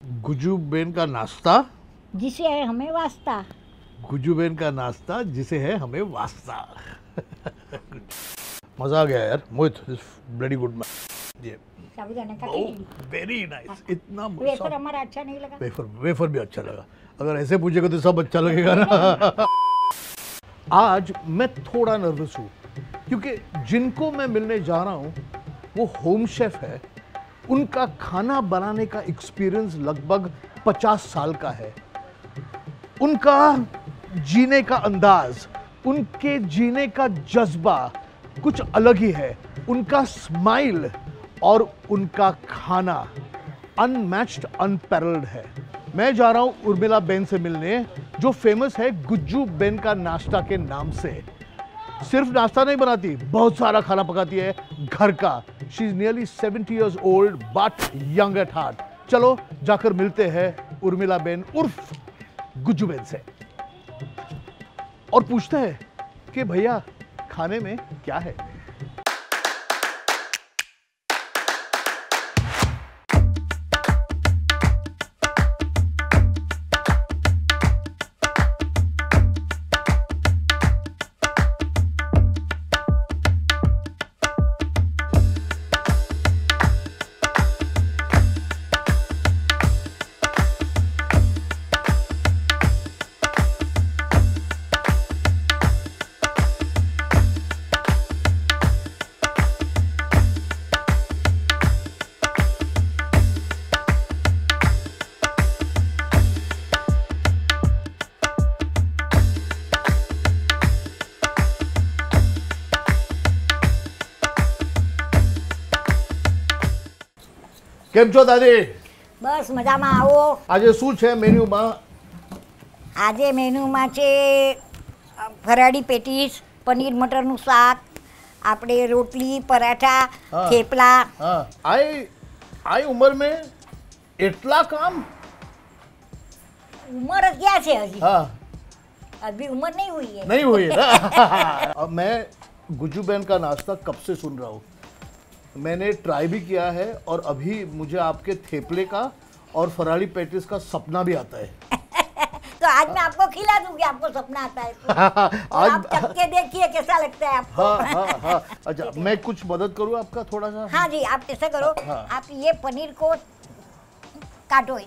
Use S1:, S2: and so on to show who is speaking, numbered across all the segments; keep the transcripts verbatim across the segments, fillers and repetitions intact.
S1: गुज्जूबेन का नाश्ता
S2: जिसे है हमें वास्ता।
S1: गुज्जूबेन का नाश्ता जिसे है हमें वास्ता। मजा आ गया यार मोहित, ब्लडी गुड मैन। ये
S2: साबूदाना का खिचड़ी,
S1: वेरी नाइस। इतना
S2: वेफर हमारा अच्छा नहीं लगा।
S1: वेफर वेफर भी अच्छा लगा। अगर ऐसे पूछेगा तो सब अच्छा लगेगा ना। आज मैं थोड़ा नर्वस हूँ क्योंकि जिनको मैं मिलने जा रहा हूँ वो होम शेफ है। उनका खाना बनाने का एक्सपीरियंस लगभग पचास साल का है। उनका जीने का अंदाज, उनके जीने का जज्बा कुछ अलग ही है। उनका स्माइल और उनका खाना अनमैच्ड, अनपैरेलल्ड है। मैं जा रहा हूं उर्मिला बेन से मिलने, जो फेमस है गुज्जूबेन का नाश्ता के नाम से। सिर्फ नाश्ता नहीं बनाती, बहुत सारा खाना पकाती है घर का। She is nearly seventy years old but young at heart. चलो जाकर मिलते हैं उर्मिला बेन उर्फ गुज्जूबेन से और पूछते हैं कि भैया खाने में क्या है। કેમ છો દાદી?
S2: બસ મજામાં આવો।
S1: આજે શું છે મેન્યુમાં?
S2: આજે મેનુમાં છે અ, ફરાળી પેટીસ, પનીર મટરનું શાક, આપણે રોટલી, પરાઠા,
S1: હા।
S2: થેપલા।
S1: હા, આઈ આઈ ઉંમર में એટલા કામ?
S2: ઉંમર ક્યાં છે હજી?
S1: हाँ,
S2: अभी उम्र नहीं हुई है।
S1: नहीं हुई है ना। अब मैं गुज्जूबेन का नाश्ता कब से सुन रहा हूँ। मैंने ट्राई भी किया है और अभी मुझे आपके थेपले का और फरारी पैटिस का सपना भी आता है।
S2: तो आज मैं आपको खिला दूंगी, आपको सपना आता है तो। तो
S1: आज
S2: आप चख के देखिए कैसा लगता है आपको।
S1: हाँ हाँ हाँ। अच्छा, मैं कुछ मदद करूँ आपका थोड़ा सा?
S2: हाँ जी, आप ऐसा करो,
S1: हाँ।
S2: आप ये पनीर को काटो,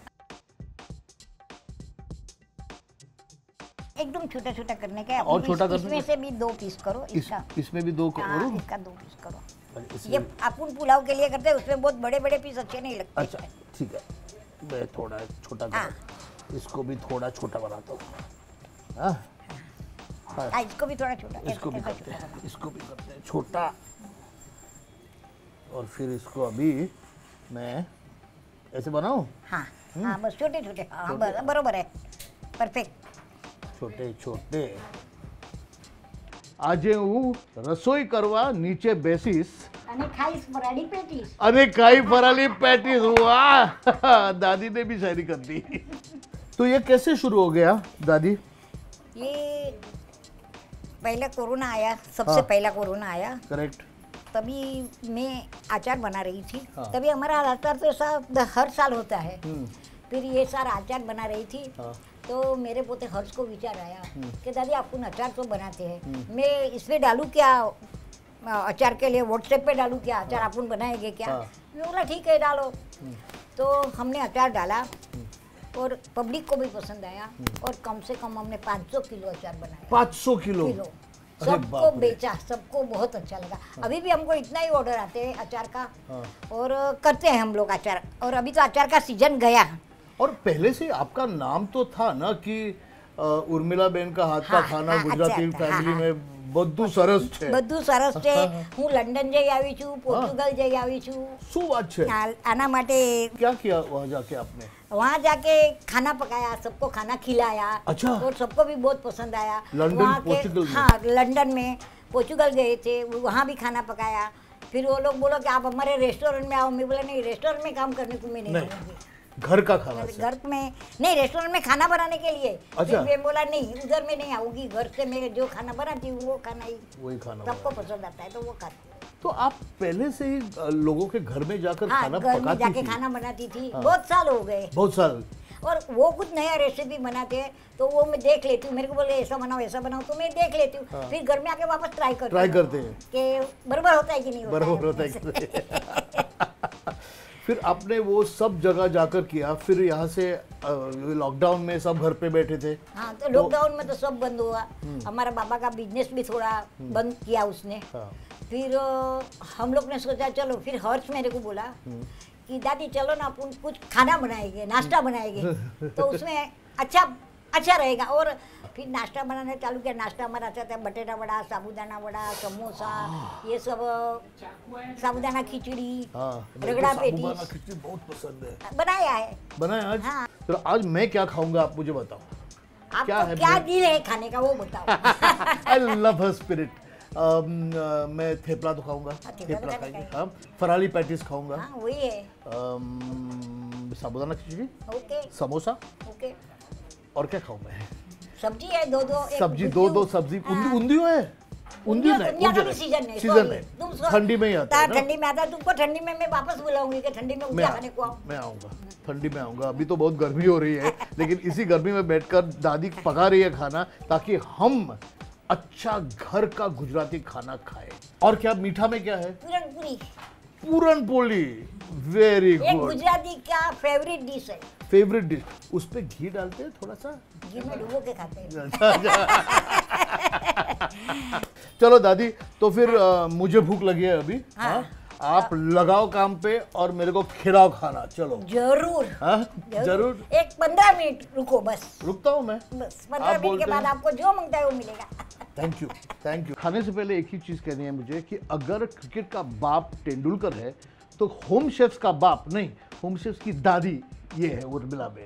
S2: एकदम छोटा छोटा करने का है।
S1: और छोटा करने
S2: इसमें
S1: का?
S2: से भी दो पीस करो
S1: इस,
S2: इसका।
S1: इसमें भी दो
S2: हाँ,
S1: करूँ?
S2: इसका दो पीस करो।
S1: इसमें-
S2: ये अपन पुलाव के लिए करते हैं, उसमें बहुत बड़े बड़े पीस अच्छे नहीं लगते।
S1: अच्छा ठीक है, मैं थोड़ा छोटा
S2: हाँ।
S1: कर इसको भी थोड़ा छोटा बनाता हूँ। हाँ, हाँ,
S2: हाँ, इसको भी थोड़ा छोटा,
S1: इसको भी
S2: ऐसा
S1: करते
S2: छोटा
S1: हैं, इसको भी करते हैं छोटा। और फिर इसको अभी मैं ऐसे बनाऊं?
S2: हाँ हाँ, बस छोटे छोटे। हाँ बर- बरोबर है, परफेक्ट।
S1: छोटे छोटे। આજે હું રસોઈ કરવા નીચે બેસીશ
S2: અને ખાઈશ ફરાળી પેટીસ।
S1: અને ખાઈ ફરાલી पैटीज। वाह, दादी ने भी शायरी कर दी। तो ये कैसे शुरू हो गया दादी?
S2: ये पहले कोरोना आया, सबसे
S1: हाँ।
S2: पहला कोरोना आया,
S1: करेक्ट।
S2: तभी मैं अचार बना रही थी।
S1: हाँ।
S2: तभी हमारा अचार तो ऐसा हर साल होता है।
S1: हम्म,
S2: फिर ये सारा अचार बना रही थी
S1: हाँ।
S2: तो मेरे पोते हर्ष को विचार आया कि दादी अपन अचार तो बनाते हैं, मैं इसमें डालूं क्या, अ, अचार के लिए व्हाट्सएप पे डालूं क्या, अचार अपन बनाएंगे क्या।
S1: हाँ।
S2: मैं बोला ठीक है डालो। तो हमने अचार डाला और पब्लिक को भी पसंद आया और कम से कम हमने पाँच सौ किलो अचार बनाया।
S1: पाँच सौ किलो?
S2: किलो
S1: अरे
S2: सबको
S1: बाप रे।
S2: बेचा, सबको बहुत अच्छा लगा। अभी भी हमको इतना ही ऑर्डर आते हैं अचार का।
S1: हाँ।
S2: और करते हैं हम लोग अचार, और अभी तो अचार का सीजन गया।
S1: और पहले से आपका नाम तो था ना कि अ, उर्मिला बेन का हाथ का
S2: हाँ,
S1: खाना
S2: हाँ,
S1: गुजराती
S2: अच्छा,
S1: फैमिली
S2: हाँ,
S1: में બધું સરસ છે।
S2: બધું સરસ છે। હું લંડન જઈ આવી છું, પોર્ટુગલ જઈ આવી છું।
S1: શું વાત છે?
S2: આ- આના માટે
S1: क्या किया वहाँ जाके आपने?
S2: वहाँ जाके खाना पकाया, सबको खाना खिलाया।
S1: अच्छा।
S2: और सबको भी बहुत पसंद आया।
S1: लंदन,
S2: वहाँ के-
S1: पोर्चुगल में?
S2: हाँ, लंदन में, पोर्चुगल गए थे, वहाँ भी खाना पकाया। फिर वो लोग बोलो कि आप हमारे रेस्टोरेंट में आओ। मैं बोला नहीं, रेस्टोरेंट में काम करने को मैं नहीं
S1: नहीं।
S2: आऊँगी।
S1: घर का खाना से?
S2: घर में नहीं, रेस्टोरेंट में खाना बनाने के लिए।
S1: अच्छा।
S2: फिर मैं बोला नहीं, उधर में नहीं आऊंगी, घर से मैं जो खाना बनाती हूँ वो खाना ही
S1: वही खाना
S2: सबको
S1: बनाना।
S2: पसंद आता है तो वो खाती हूँ।
S1: तो आप पहले से ही अ, लोगों के घर में जाकर
S2: हाँ,
S1: खाना
S2: घर में
S1: पकाती
S2: जाके
S1: थी?
S2: खाना बनाती थी,
S1: हाँ।
S2: बहुत साल हो गए।
S1: बहुत साल।
S2: और वो कुछ नया रेसिपी बनाते हैं तो वो मैं देख लेती हूँ, मेरे को बोले ऐसा बनाओ ऐसा बनाओ तो मैं देख लेती हूँ।
S1: हाँ।
S2: फिर घर में आके वापस ट्राई करती
S1: ट्राई
S2: हूँ
S1: करते हैं
S2: कि बराबर होता है कि नहीं होता
S1: बराबर होता है कि नहीं। फिर आपने वो सब जगह जाकर किया, फिर यहाँ से लॉकडाउन में सब घर पे बैठे थे।
S2: हाँ, तो लॉकडाउन में तो सब बंद हुआ। हमारा बाबा का बिजनेस भी थोड़ा बंद किया उसने।
S1: हाँ।
S2: फिर अ, हम लोग ने सोचा चलो, फिर हर्ष मेरे को बोला कि दादी चलो ना अपन कुछ खाना बनाएंगे, नाश्ता बनाएंगे तो उसमें अच्छा अच्छा रहेगा। और फिर नाश्ता बनाने चालू किया। नाश्ता हमारा अच्छा था, बटेटा वड़ा, साबूदाना वड़ा, समोसा, ये सब, साबूदाना खिचड़ी,
S1: हाँ,
S2: रगड़ा
S1: साबूदाना
S2: पेटीज
S1: खिचड़ी बहुत पसंद है।
S2: बनाया है।
S1: बनाया आज?
S2: हाँ।
S1: तो आज मैं क्या खाऊंगा आप मुझे बताओ।
S2: आपको
S1: क्या
S2: क्या,
S1: है
S2: दिल है खाने का वो बताओ।
S1: I love her spirit. मैं थेपला तो खाऊंगा,
S2: हाँ, थेपला तो
S1: थेपला
S2: खाने
S1: खाएंगे।
S2: का
S1: हाँ, फराली पैटीज खाऊंगा,
S2: हाँ वही है।
S1: Um, sabudana khichdi,
S2: okay
S1: samosa,
S2: okay.
S1: और क्या खाऊं मैं?
S2: सब्जी है दो दो, एक
S1: सब्जी दो
S2: गुजिया।
S1: दो सब्जी।
S2: हाँ।
S1: उंदी उंदियो है? उंदियो नहीं,
S2: उंदिया का
S1: उंदियो
S2: भी
S1: नहीं।
S2: सीजन है,
S1: सीजन
S2: sorry।
S1: है,
S2: तुम सो-
S1: ठंडी में ही आता है
S2: ता-
S1: ना?
S2: ठंडी में आता है। तुमको ठंडी में मैं वापस बुलाऊंगी कि ठंडी में
S1: मैं
S2: उंदिया खाने को आओ।
S1: मैं आऊंगा, ठंडी में आऊंगा। अभी तो बहुत गर्मी हो रही है, लेकिन इसी गर्मी में बैठकर दादी पका रही है खाना, ताकि हम अच्छा घर का गुजराती खाना खाएं। और क्या मीठा में क्या है?
S2: पूरन पूरी
S1: पूरन पोली, वेरी
S2: एक
S1: गुड।
S2: गुजराती का फेवरेट डिश है।
S1: Favourite dish. उस पे घी डालते हैं थोड़ा सा?
S2: घी में डुबो के खाते हैं।
S1: चलो दादी, तो फिर अ, मुझे भूख लगी है अभी।
S2: हाँ।
S1: हाँ? आप लगाओ काम पे और मेरे को खिलाओ खाना। चलो।
S2: जरूर
S1: हाँ? जरूर।
S2: एक पंद्रह मिनट रुको बस।
S1: रुकता हूँ मैं।
S2: बस
S1: आप
S2: पंद्रह मिनट
S1: बोलते
S2: के बाद
S1: हैं।
S2: आपको जो मांगता है वो मिलेगा।
S1: Thank you, thank you. खाने से पहले एक ही चीज कहनी है मुझे कि अगर क्रिकेट का बाप तेंदुलकर है तो होम शेफ्स का बाप नहीं, होम शेफ्स की दादी ये है उर्मिला बेन।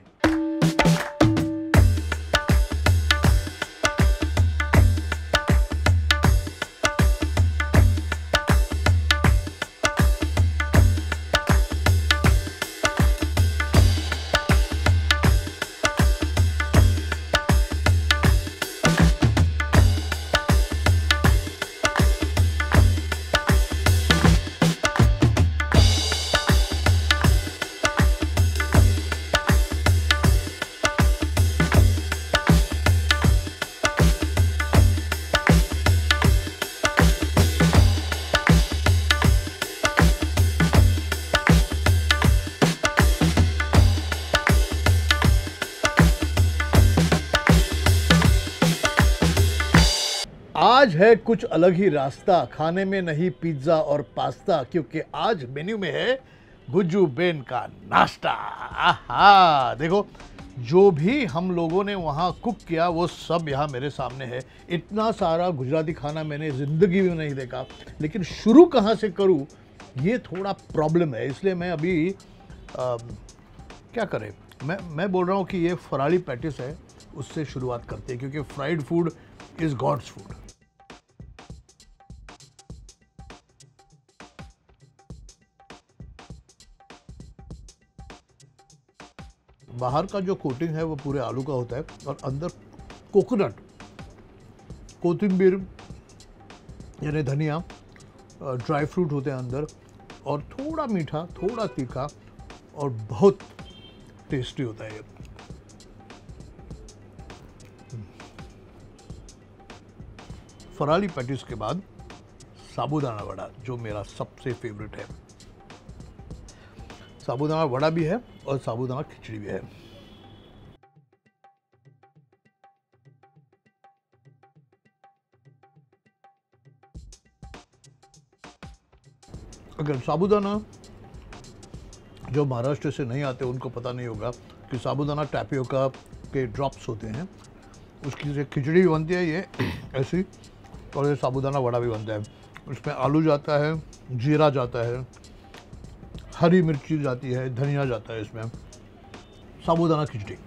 S1: आज है कुछ अलग ही रास्ता, खाने में नहीं पिज्जा और पास्ता, क्योंकि आज मेन्यू में है गुज्जू बेन का नाश्ता। आहा, देखो जो भी हम लोगों ने वहाँ कुक किया वो सब यहाँ मेरे सामने है। इतना सारा गुजराती खाना मैंने ज़िंदगी में नहीं देखा, लेकिन शुरू कहाँ से करूँ ये थोड़ा प्रॉब्लम है। इसलिए मैं अभी आ, क्या करें, मैं मैं बोल रहा हूँ कि ये फराली पैटिस है, उससे शुरुआत करते हैं, क्योंकि fried food is god's food. बाहर का जो कोटिंग है वो पूरे आलू का होता है और अंदर कोकोनट, कोथिंबीर यानी धनिया, ड्राई फ्रूट होते हैं अंदर, और थोड़ा मीठा, थोड़ा तीखा, और बहुत टेस्टी होता है ये। फराली पैटिस के बाद साबूदाना वड़ा, जो मेरा सबसे फेवरेट है। साबूदाना वड़ा भी है और साबूदाना खिचड़ी भी है। अगर साबूदाना जो महाराष्ट्र से नहीं आते उनको पता नहीं होगा कि साबूदाना टैपियोका के ड्रॉप्स होते हैं, उसकी से खिचड़ी भी बनती है ये ऐसी, और ये साबूदाना वड़ा भी बनता है। उसमें आलू जाता है, जीरा जाता है, हरी मिर्ची जाती है, धनिया जाता है इसमें, साबूदाना खिचड़ी।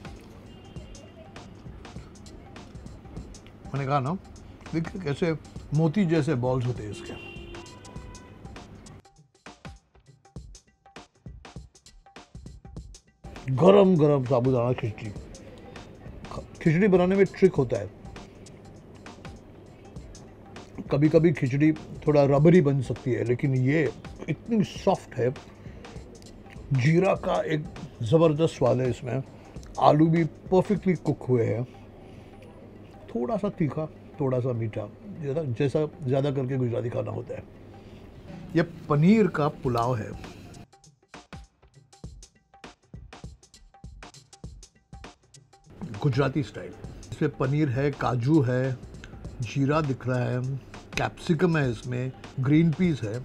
S1: मैंने कहा ना, देखिए कैसे मोती जैसे बॉल्स होते हैं इसके। गरम गरम साबूदाना खिचड़ी। खिचड़ी बनाने में ट्रिक होता है, कभी कभी खिचड़ी थोड़ा रबरी बन सकती है, लेकिन ये इतनी सॉफ्ट है। जीरा का एक ज़बरदस्त स्वाद है इसमें। आलू भी परफेक्टली कुक हुए हैं। थोड़ा सा तीखा, थोड़ा सा मीठा, ज़्यादा जैसा ज़्यादा करके गुजराती खाना होता है। ये पनीर का पुलाव है। गुजराती स्टाइल। इसमें पनीर है, काजू है, जीरा दिख रहा है, कैप्सिकम है, इसमें ग्रीन पीस है।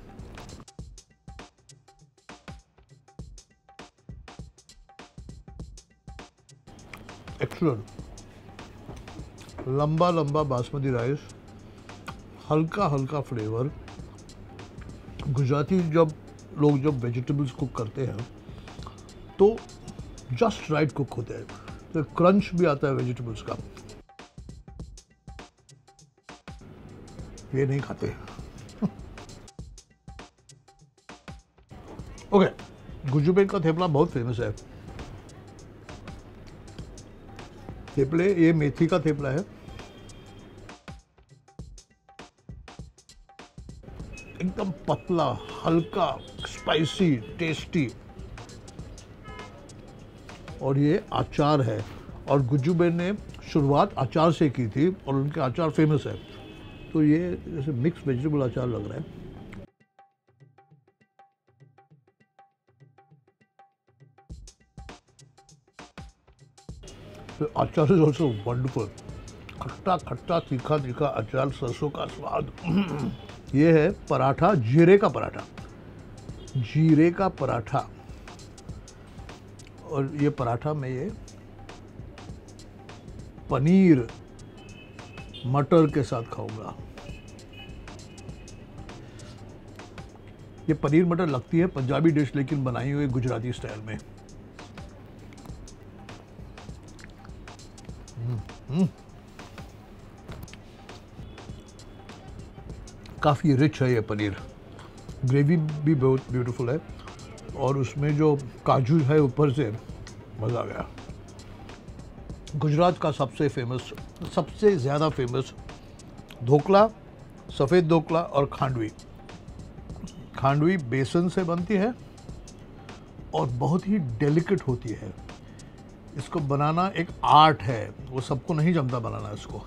S1: एक्सीलेंट। लंबा लंबा बासमती राइस, हल्का हल्का फ्लेवर। गुजराती जब लोग जब वेजिटेबल्स कुक करते हैं तो जस्ट राइट कुक होते हैं, तो क्रंच भी आता है वेजिटेबल्स का। ये नहीं खाते। ओके, गुजुबेन का थेपला बहुत फेमस है। थेपले, ये मेथी का थेपला है। एकदम पतला, हल्का, स्पाइसी, टेस्टी। और ये अचार है, और गुज्जूबेन ने शुरुआत अचार से की थी और उनके अचार फेमस है। तो ये जैसे मिक्स वेजिटेबल अचार लग रहा है। तो अचार इज ऑल्सो वंडरफुल। खट्टा खट्टा, तीखा तीखा अचार, सरसों का स्वाद। ये है पराठा, जीरे का पराठा। जीरे का पराठा। और ये पराठा में ये पनीर मटर के साथ खाऊंगा। ये पनीर मटर लगती है पंजाबी डिश, लेकिन बनाई हुई गुजराती स्टाइल में। हम्म, काफ़ी रिच है ये पनीर। ग्रेवी भी बहुत ब्यूटीफुल है, और उसमें जो काजू है ऊपर से, मज़ा आ गया। गुजरात का सबसे फेमस, सबसे ज़्यादा फेमस ढोकला, सफ़ेद ढोकला और खांडवी। खांडवी बेसन से बनती है और बहुत ही डेलिकेट होती है। इसको बनाना एक आर्ट है, वो सबको नहीं जमता बनाना इसको।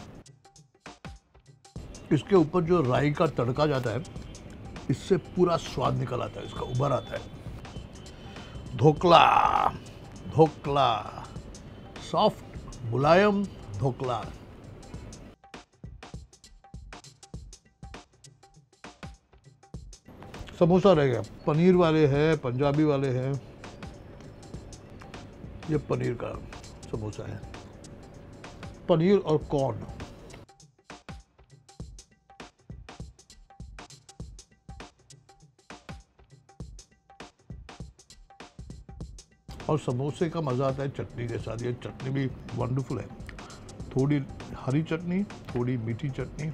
S1: इसके ऊपर जो राई का तड़का जाता है, इससे पूरा स्वाद निकल आता है, इसका उभर आता है। ढोकला, ढोकला, सॉफ्ट मुलायम ढोकला। समोसा रह गया। पनीर वाले हैं, पंजाबी वाले हैं। ये पनीर का समोसा है, पनीर और कॉर्न। और समोसे का मज़ा आता है चटनी के साथ। ये चटनी भी वंडरफुल है। थोड़ी हरी चटनी, थोड़ी मीठी चटनी।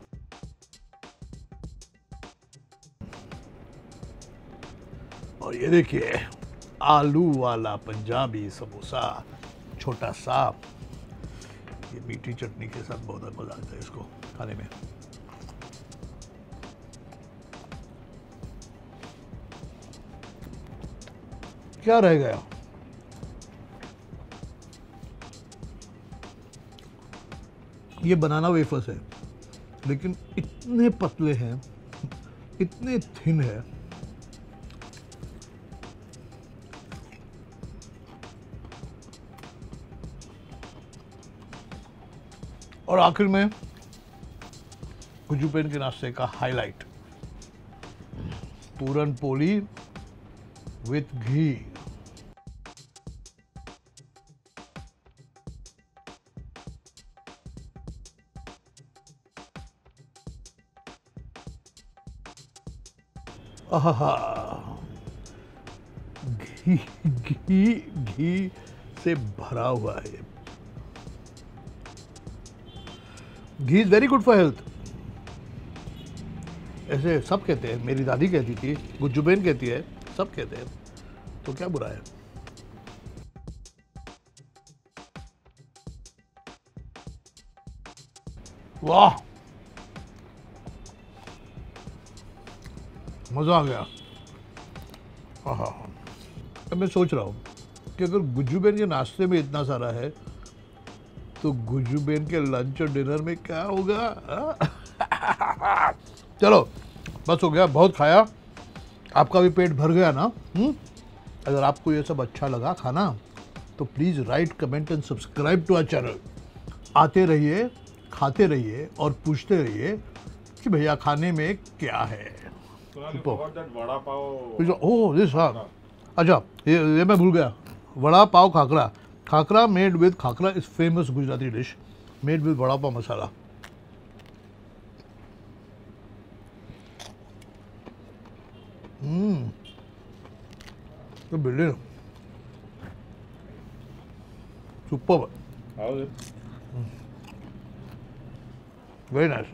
S1: और ये देखिए आलू वाला पंजाबी समोसा, छोटा सा। ये मीठी चटनी के साथ बहुत मज़ा आता है इसको खाने में। क्या रह गया? ये बनाना वेफर्स है, लेकिन इतने पतले हैं, इतने थिन है। और आखिर में गुज्जूबेन के नाश्ते का हाईलाइट, पूरन पोली विथ घी। आहा, घी घी घी से भरा हुआ है। Ghee is very good for health, ऐसे सब कहते हैं। मेरी दादी कहती थी, गुज्जूबेन कहती है, सब कहते हैं, तो क्या बुरा है। वाह, मज़ा आ गया। हाँ, अब मैं सोच रहा हूँ कि अगर गुज्जूबेन के नाश्ते में इतना सारा है तो गुज्जूबेन के लंच और डिनर में क्या होगा? चलो बस हो गया, बहुत खाया, आपका भी पेट भर गया ना? हुँ? अगर आपको ये सब अच्छा लगा खाना तो please write, comment and subscribe to our channel. आते रहिए, खाते रहिए और पूछते रहिए कि भैया खाने में क्या है।
S3: वड़ा पाव।
S1: ओह दिस, हाँ, अच्छा ये ये मैं भूल गया, vada pav khakra. Khakra made with, khakra is famous Gujarati dish made with vada pav masala. Hmm, तो बिल्डिंग सुपर, वेरी नाइस।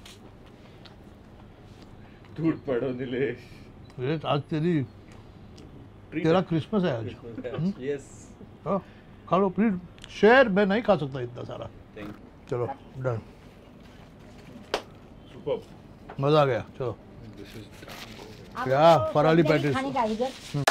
S3: दूध पड़ो नीलेश।
S1: ये आज तेरी तेरा क्रिसमस है आज।
S3: यस।
S1: हाँ, खा लो प्लीज, शेयर, मैं नहीं खा सकता इतना सारा।
S3: थैंक
S1: चलो डन,
S3: सुपर।
S1: मज़ा आ गया। चलो
S3: दिस इज
S2: आप
S1: क्या
S2: तो
S1: फराली
S2: सब नहीं
S1: पैटीज।
S2: खाने का इधर